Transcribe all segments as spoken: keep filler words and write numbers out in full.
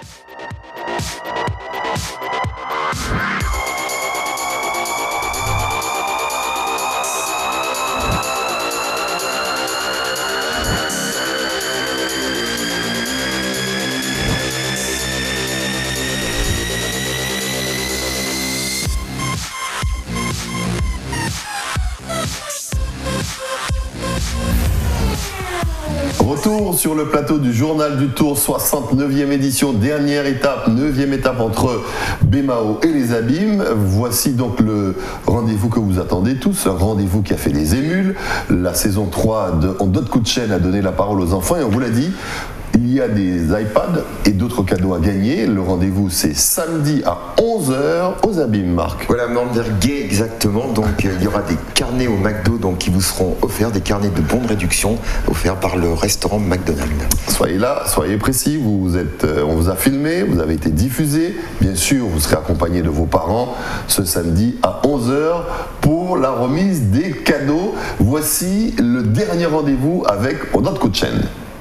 Retour sur le plateau du Journal du Tour, soixante-neuvième édition, dernière étape, neuvième étape entre Bémao et les Abîmes. Voici donc le rendez-vous que vous attendez tous, un rendez-vous qui a fait des émules. La saison trois de En d'autres coups de chaîne a donné la parole aux enfants et on vous l'a dit, il y a des iPads et d'autres cadeaux à gagner. Le rendez-vous, c'est samedi à onze heures aux Abîmes, Marc. Voilà, Mandergay exactement. Donc, euh, il y aura des carnets au McDo donc, qui vous seront offerts, des carnets de bons de réduction offerts par le restaurant McDonald's. Soyez là, soyez précis. Vous êtes, euh, on vous a filmé, vous avez été diffusé. Bien sûr, vous serez accompagné de vos parents ce samedi à onze heures pour la remise des cadeaux. Voici le dernier rendez-vous avec notre coup de chaîne.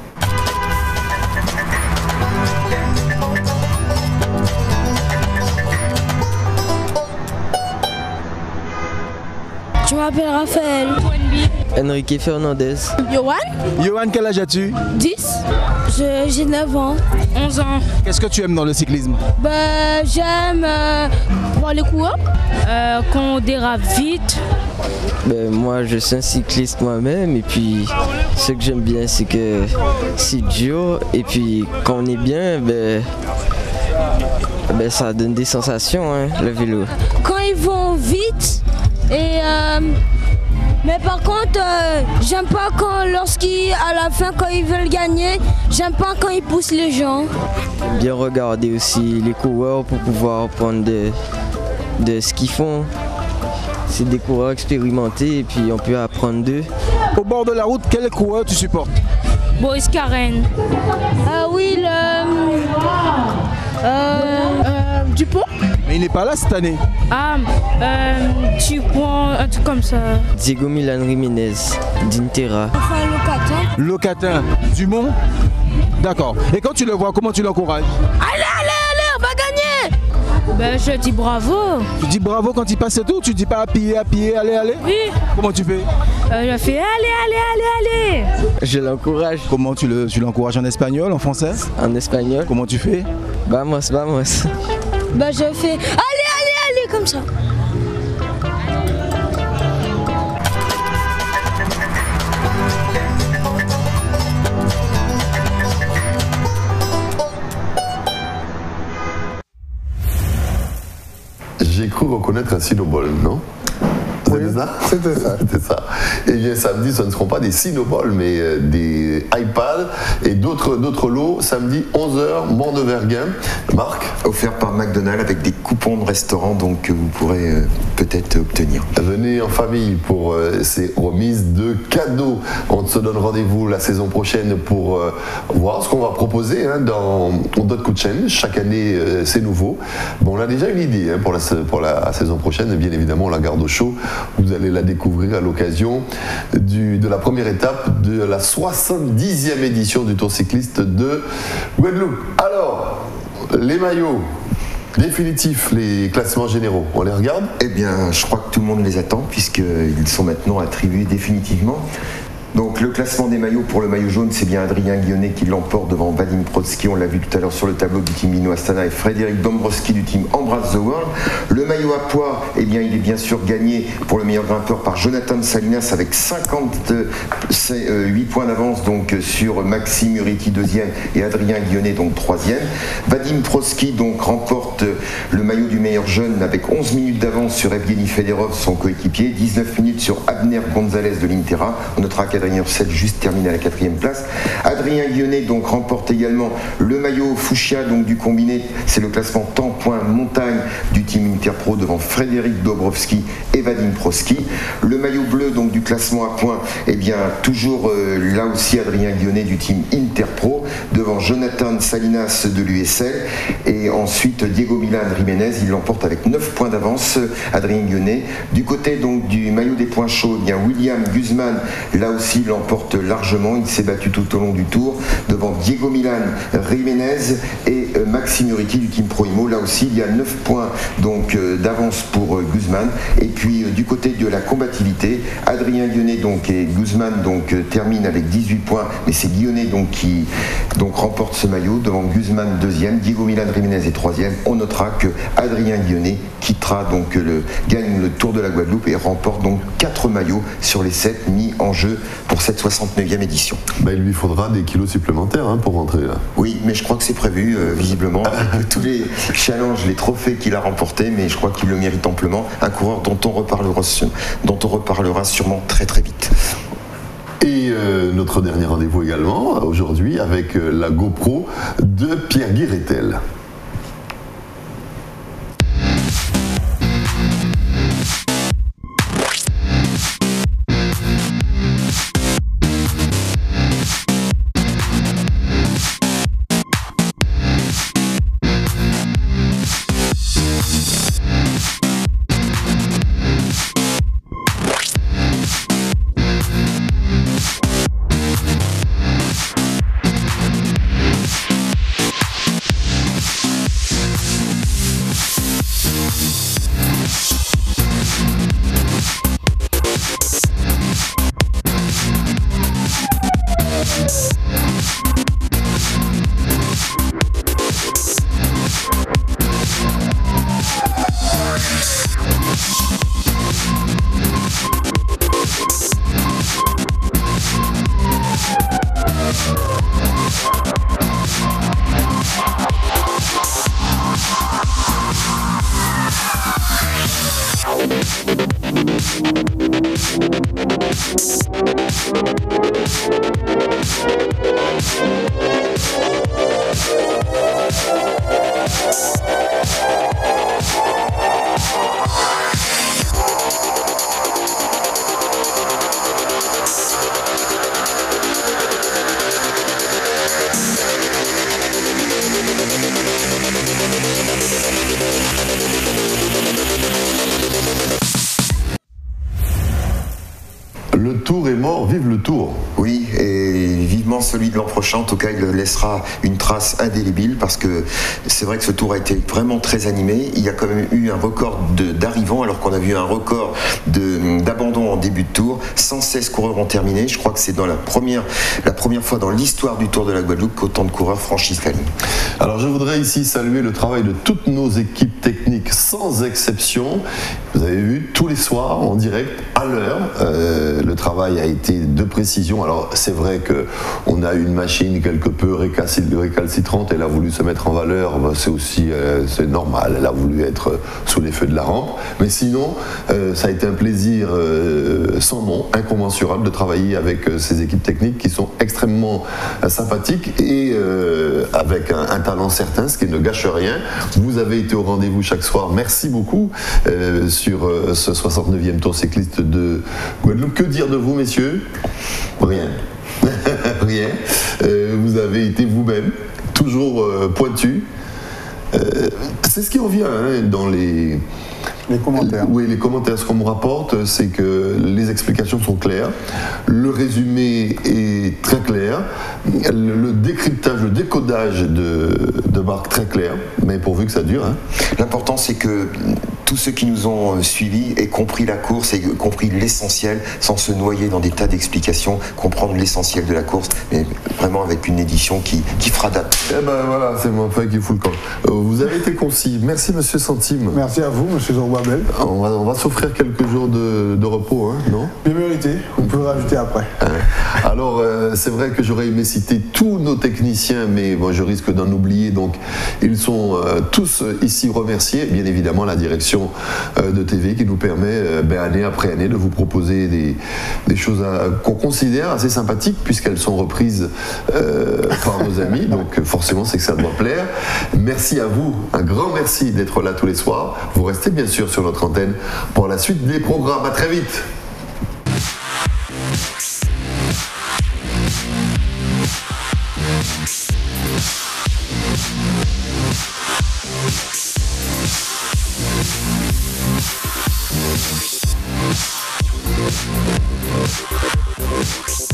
Je m'appelle Raphaël. Enrique Fernandez. Yohan. Yohan, quel âge as-tu? dix. J'ai neuf ans. onze ans. Qu'est-ce que tu aimes dans le cyclisme? Bah, j'aime euh, voir les coureurs. Euh, quand on dérape vite. Ben, moi, je suis un cycliste moi-même et puis ce que j'aime bien, c'est que c'est dur et puis quand on est bien, ben, ben ça donne des sensations, hein, le vélo. Quand ils vont vite et euh, mais par contre, euh, j'aime pas quand lorsqu'ils à la fin quand ils veulent gagner, j'aime pas quand ils poussent les gens. Bien regarder aussi les coureurs pour pouvoir apprendre de, de ce qu'ils font. C'est des coureurs expérimentés et puis on peut apprendre d'eux. Au bord de la route, quel coureur tu supportes? Boris Karen. Ah oui, le euh, euh, Dupont. Mais il n'est pas là cette année. Ah, euh, tu prends un truc comme ça. Diego Milan Jiménez, d'Intera. Enfin, Locatin. Locatin, Dumont. D'accord. Et quand tu le vois, comment tu l'encourages? Allez, allez, allez, on va gagner. Ben, je dis bravo. Tu dis bravo quand il passe et tout? Tu dis pas à pied, à pied, allez, allez? Oui. Comment tu fais? Euh, je fais allez, allez, allez, allez. Je l'encourage. Comment tu le, tu l'encourages en espagnol, en français? En espagnol. Comment tu fais? Vamos, vamos. Bah, je fais allez, allez, allez, comme ça. J'ai cru reconnaître un Cinobol, non? C'était ça? C'était ça. C'était ça. Et bien samedi, ce ne seront pas des Cinobol, mais euh, des iPads et d'autres d'autres lots. Samedi, onze heures, Mont de Verguin. Marc? Offert par McDonald's avec des coupons de restaurant donc que vous pourrez euh, peut-être obtenir. Venez en famille pour euh, ces remises de cadeaux. On se donne rendez-vous la saison prochaine pour euh, voir ce qu'on va proposer hein, dans d'autres coups de chaîne. Chaque année, euh, c'est nouveau. Bon, on a déjà une idée hein, pour, la, pour la saison prochaine. Bien évidemment, on la garde au chaud. Vous allez la découvrir à l'occasion de la première étape de la soixante-dixième édition du Tour cycliste de Guadeloupe. Alors, les maillots définitifs, les classements généraux, on les regarde? Eh bien, je crois que tout le monde les attend puisqu'ils sont maintenant attribués définitivement. Donc le classement des maillots pour le maillot jaune, c'est bien Adrien Guionnet qui l'emporte devant Vadim Protsky, on l'a vu tout à l'heure sur le tableau du team Lino Astana, et Frédéric Dombrowski du team Embrace the World. Le maillot à poids, eh bien, il est bien sûr gagné pour le meilleur grimpeur par Jonathan Salinas avec cinquante-huit points d'avance donc sur Maxime Uriti deuxième et Adrien Guionnet donc troisième. Vadim Protsky donc remporte le maillot du meilleur jeune avec onze minutes d'avance sur Evgeny Federov, son coéquipier, dix-neuf minutes sur Abner Gonzalez de l'Intera. On notera qu'Adrien Ursel juste terminé à la quatrième place. Adrien Guionnet donc remporte également le maillot Fuchsia donc du combiné, c'est le classement temps point montagne du team Interpro devant Frédéric Dobrowski et Vadim Protsky. Le maillot bleu donc du classement à points, et eh bien toujours euh, là aussi Adrien Guionnet du team Interpro devant Jonathan Salinas de l'U S L et ensuite Diego Milan Jiménez, il l'emporte avec neuf points d'avance. Adrien Guionnet du côté donc du maillot des points chauds, eh bien William Guzman là aussi aussi, il l'emporte largement. Il s'est battu tout au long du tour devant Diego Milan, Jiménez et euh, Maxime Uriti du Team Proimo. Là aussi, il y a neuf points donc euh, d'avance pour euh, Guzman. Et puis, euh, du côté de la combativité, Adrien Guionnet donc, et Guzman donc, euh, terminent avec dix-huit points. Mais c'est Guionnet donc, qui donc, remporte ce maillot devant Guzman deuxième, Diego Milan, Jiménez est troisième. On notera que Adrien Guionnet quittera donc le, gagne le Tour de la Guadeloupe et remporte donc quatre maillots sur les sept mis en jeu pour cette soixante-neuvième édition. Ben, il lui faudra des kilos supplémentaires hein, pour rentrer là. Oui, mais je crois que c'est prévu euh, visiblement. Tous les challenges, les trophées qu'il a remportés, mais je crois qu'il le mérite amplement. Un coureur dont on reparlera, dont on reparlera sûrement très très vite. Et euh, notre dernier rendez-vous également aujourd'hui avec euh, la GoPro de Pierre Guiretel. Le tour est mort, vive le tour. Oui, et vivement celui de l'an prochain. En tout cas, il laissera une trace indélébile parce que c'est vrai que ce tour a été vraiment très animé. Il y a quand même eu un record d'arrivants alors qu'on a vu un record d'abandon en début de tour. cent seize coureurs ont terminé. Je crois que c'est dans la première, la première fois dans l'histoire du Tour de la Guadeloupe qu'autant de coureurs franchissent la ligne. Alors je voudrais ici saluer le travail de toutes nos équipes techniques sans exception. Vous avez vu, tous les soirs en direct, à l'heure, euh, le travail a été de précision. Alors c'est vrai qu'on a une machine quelque peu récalcitrante, elle a voulu se mettre en valeur, ben, c'est aussi euh, c'est normal, elle a voulu être sous les feux de la rampe. Mais sinon, euh, ça a été un plaisir euh, sans nom, incommensurable de travailler avec euh, ces équipes techniques qui sont extrêmement euh, sympathiques et euh, avec un, un talent certain, ce qui ne gâche rien. Vous avez été au rendez-vous chaque soir, merci beaucoup euh, sur euh, ce soixante-neuvième Tour cycliste de Guadeloupe. Que dire de vous, messieurs? Rien. Rien. Euh, vous avez été vous-même, toujours euh, pointu. Euh, c'est ce qui revient hein, dans les... Les commentaires. Oui, les commentaires. Ce qu'on me rapporte, c'est que les explications sont claires, le résumé est très clair, le, le décryptage, le décodage de, de Marc très clair, mais pourvu que ça dure. Hein. L'important, c'est que tous ceux qui nous ont suivis aient compris la course et compris l'essentiel, sans se noyer dans des tas d'explications, comprendre l'essentiel de la course, mais vraiment avec une édition qui, qui fera date. Eh ben voilà, c'est mon frère qui fout le camp. Euh, vous avez été concis. Merci, monsieur Centime. Merci à vous, monsieur Zorbabel. On va, on va s'offrir quelques jours de, de repos, hein, non? Bien mérité, vous pouvez rajouter après. Alors, euh, c'est vrai que j'aurais aimé citer tous nos techniciens, mais bon, je risque d'en oublier, donc ils sont euh, tous ici remerciés. Bien évidemment, la direction euh, de T V qui nous permet, euh, ben, année après année, de vous proposer des, des choses qu'on considère assez sympathiques, puisqu'elles sont reprises euh, par nos amis, donc forcément, c'est que ça doit plaire. Merci à vous, un grand merci d'être là tous les soirs. Vous restez bien sûr sur notre antenne pour la suite des programmes. À très vite. We'll be right back.